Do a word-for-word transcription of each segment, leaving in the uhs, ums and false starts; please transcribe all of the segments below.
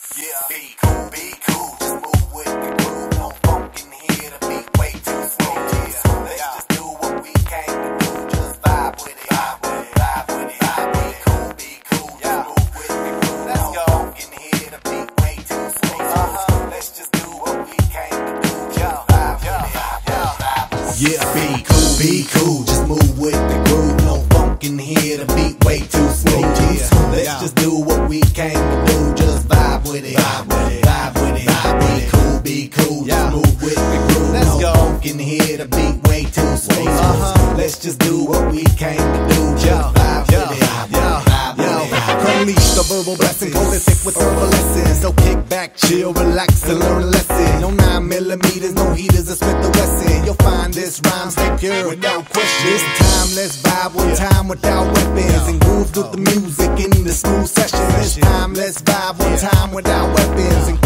Yeah, be cool, be cool, just move with the groove. No funk in here, the beat way too smooth. Yeah, let's just do what we came to do. Just vibe with it, vibe with it, vibe with it. Vibe with it. Cool, be cool, just move with the groove. Let's go. No funk in here, the beat way too smooth. Uh-huh. Let's just do what we came to do. Just vibe with it, vibe, vibe with it. Yeah, be cool, be cool, just move with the groove. No funk in here, the beat way too smooth. Yeah, let's just do what we came to do. Just vibe with it, vibe with it, vibe with it. Vibe with it. Cool, be cool, just move with the groove. Let's go. No funk in here, the beat way too smooth. Uh-huh. Let's just do what we came to do. Just vibe with it, vibe with it. Unleash the verbal blessing, prolific with herbal lessons. So kick back, chill, relax, and learn a lesson. No nine millimeters, no heaters, or Smith the Wesson. You'll find this rhyme stay pure without question. This time, let's vibe one time without weapons and groove with the music in the smooth session. This time, let's vibe one time without weapons and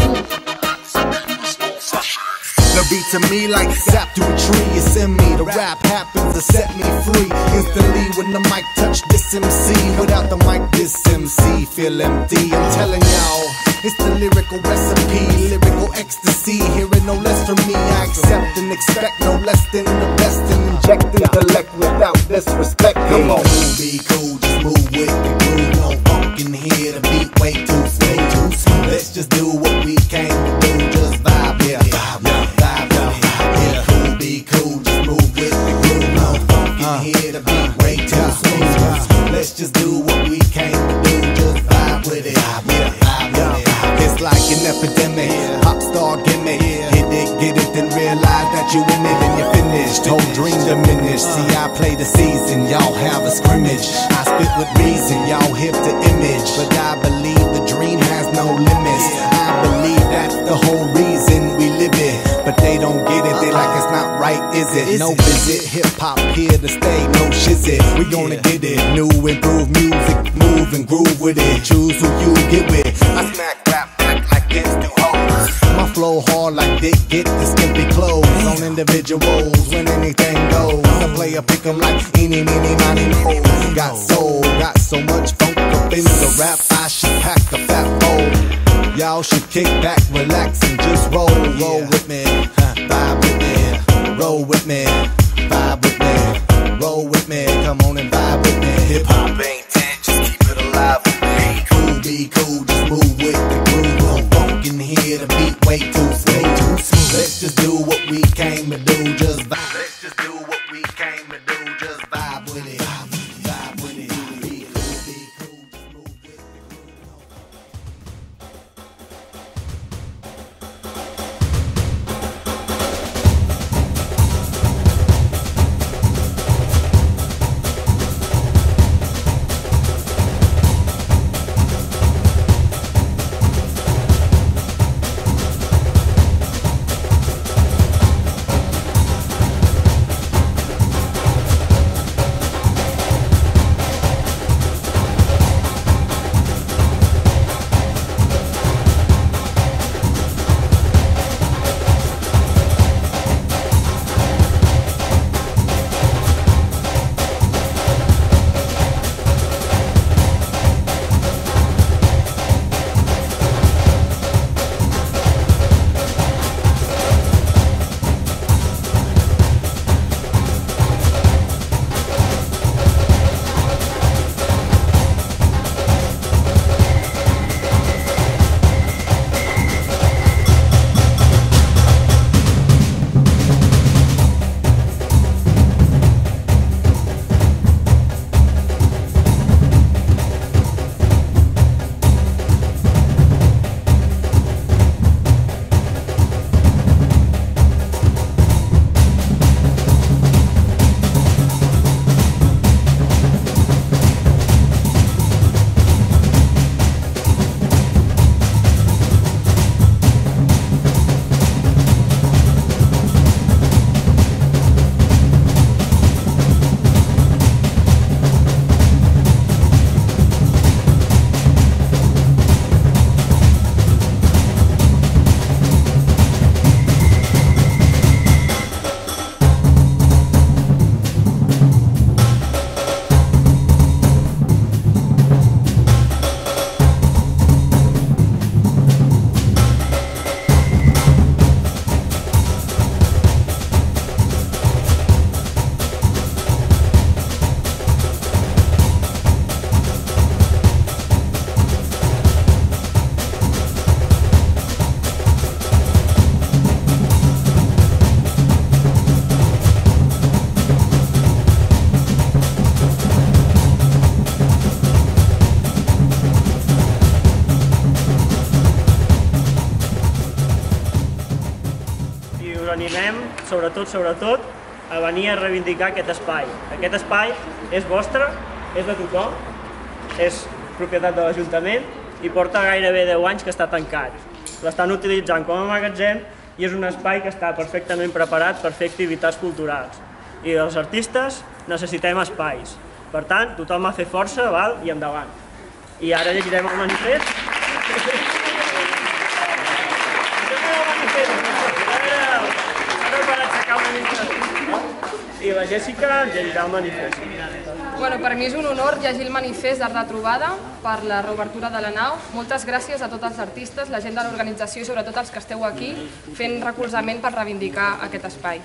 the beat to me like sap to a tree. It's in me, the rap happens to set me free instantly when the mic touch this M C. Without the mic, this M C feel empty. I'm telling y'all, it's the lyrical recipe, lyrical ecstasy. Hearing no less from me, I accept and expect no less than the best and inject intellect without disrespect. Come on, be cool, just move with the groove. No funk in here, the beat way too smooth. Let's just do what we came to do. Just vibe with it, vibe with it. Let's just do what we came to do. Just vibe with it, vibe with it, vibe with it. It's like an epidemic, pop star gimmick. Hit it, get it, then realize that you in it and you're finished. Whole dream diminished. See, I play the season, y'all have a scrimmage. I spit with reason, y'all hip the image. But I believe the dream has no limits. I believe that's the whole reason we live it. But they don't get it, they like it's not right, is it? No visit, hip-hop here to stay, no shizit. We gonna get it, new improved music, move and groove with it. Choose who you get with. I smack rap back like this do hoes. My flow hard like dick, get the skimpy clothes on individuals when anything goes. I play a pick 'em like eeny, meeny, miny, mo. Got soul, got so much funk up in the rap, I should pack a fat bowl. Y'all should kick back, relax, and just roll, roll with me, huh, vibe with me, roll with me, vibe with me, roll with me, come on and vibe with me. Hip hop ain't dead, just keep it alive with me. Cool, be cool, just move with the groove. No funk in here, the beat way too smooth. Let's just do what we came to do, just vibe. Let's just do what we came to do, just vibe with it. Vibe with it. Be cool, be cool, just move with the groove. sobretot, sobretot, a venir a reivindicar aquest espai. Aquest espai és vostre, és de tothom, és propietat de l'Ajuntament i porta gairebé deu anys que està tancat. L'estan utilitzant com a magatzem i és un espai que està perfectament preparat per fer activitats culturals. I els artistes necessitem espais. Per tant, tothom a fer força, val? I endavant. I ara llegirem el manifest. I la Jèssica llegirà el manifest. Bueno, per mi és un honor llegir el manifest d'Art de Trobada per la reobertura de la nau. Moltes gràcies a tots els artistes, la gent de l'organització i sobretot els que esteu aquí fent recolzament per reivindicar aquest espai.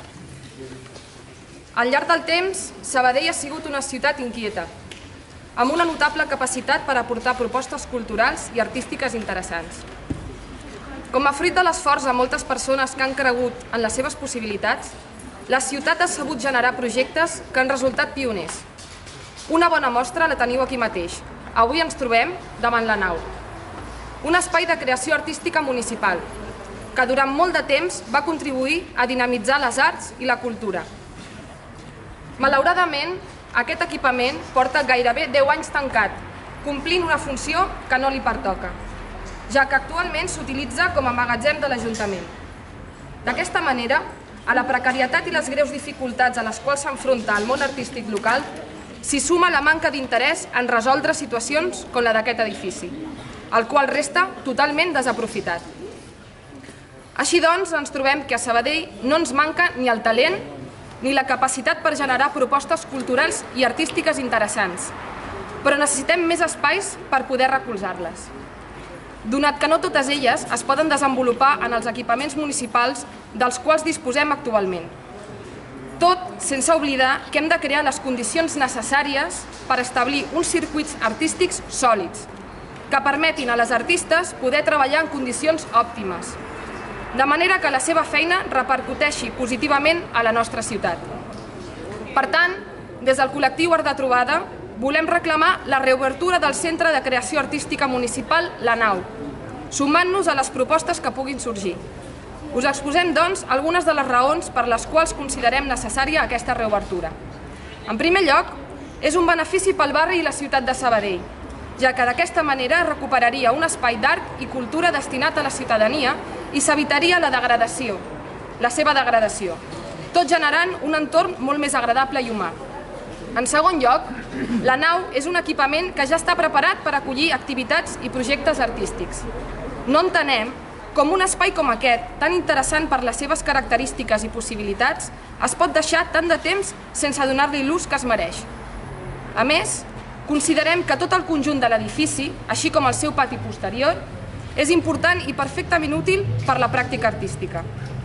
Al llarg del temps, Sabadell ha sigut una ciutat inquieta, amb una notable capacitat per aportar propostes culturals i artístiques interessants. Com a fruit de l'esforç de moltes persones que han cregut en les seves possibilitats, la ciutat ha sabut generar projectes que han resultat pioners. Una bona mostra la teniu aquí mateix. Avui ens trobem davant la nau. Un espai de creació artística municipal, que durant molt de temps va contribuir a dinamitzar les arts i la cultura. Malauradament, aquest equipament porta gairebé deu anys tancat, complint una funció que no li pertoca, ja que actualment s'utilitza com a magatzem de l'Ajuntament. D'aquesta manera, a la precarietat i les greus dificultats a les quals s'enfronta el món artístic local, s'hi suma la manca d'interès en resoldre situacions com la d'aquest edifici, el qual resta totalment desaprofitat. Així doncs, ens trobem que a Sabadell no ens manca ni el talent ni la capacitat per generar propostes culturals i artístiques interessants, però necessitem més espais per poder recolzar-les. Donat que no totes elles es poden desenvolupar en els equipaments municipals dels quals disposem actualment. Tot sense oblidar que hem de crear les condicions necessàries per establir uns circuits artístics sòlids, que permetin a les artistes poder treballar en condicions òptimes, de manera que la seva feina repercuteixi positivament a la nostra ciutat. Per tant, des del col·lectiu Art de Trobada, volem reclamar la reobertura del Centre de Creació Artística Municipal La Nau, sumant-nos a les propostes que puguin sorgir. Us exposem, doncs, algunes de les raons per les quals considerem necessària aquesta reobertura. En primer lloc, és un benefici pel barri i la ciutat de Sabadell, ja que d'aquesta manera recuperaria un espai d'art i cultura destinat a la ciutadania i s'evitaria la degradació, la seva degradació, tot generant un entorn molt més agradable i humà. En segon lloc, la nau és un equipament que ja està preparat per acollir activitats i projectes artístics. No entenem com un espai com aquest, tan interessant per les seves característiques i possibilitats, es pot deixar tant de temps sense donar-li l'ús que es mereix. A més, considerem que tot el conjunt de l'edifici, així com el seu pati posterior, és important i perfectament útil per la pràctica artística.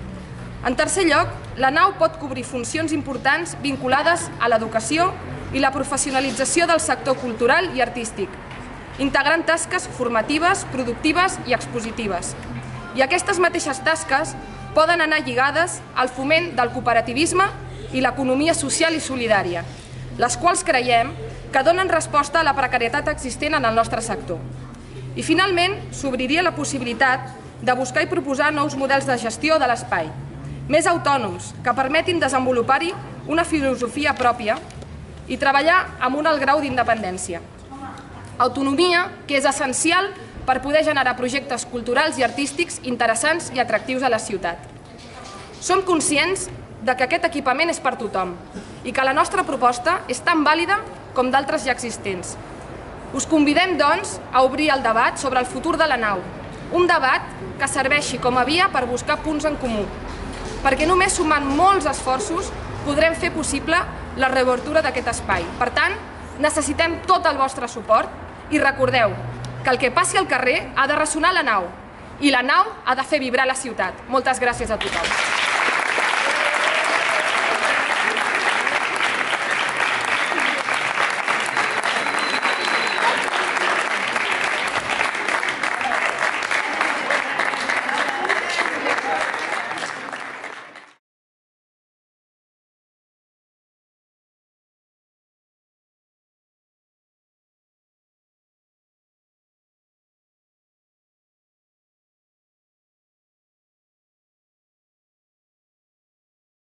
En tercer lloc, la nau pot cobrir funcions importants vinculades a l'educació i la professionalització del sector cultural i artístic, integrant tasques formatives, productives i expositives. I aquestes mateixes tasques poden anar lligades al foment del cooperativisme i l'economia social i solidària, les quals creiem que donen resposta a la precarietat existent en el nostre sector. I finalment, s'obriria la possibilitat de buscar i proposar nous models de gestió de l'espai, més autònoms, que permetin desenvolupar-hi una filosofia pròpia i treballar amb un alt grau d'independència. Autonomia que és essencial per poder generar projectes culturals i artístics interessants i atractius a la ciutat. Som conscients de que aquest equipament és per tothom i que la nostra proposta és tan vàlida com d'altres ja existents. Us convidem, doncs, a obrir el debat sobre el futur de la nau, un debat que serveixi com a via per buscar punts en comú, perquè només sumant molts esforços podrem fer possible la reobertura d'aquest espai. Per tant, necessitem tot el vostre suport i recordeu que el que passi al carrer ha de ressonar a la nau i la nau ha de fer vibrar la ciutat. Moltes gràcies a tothom.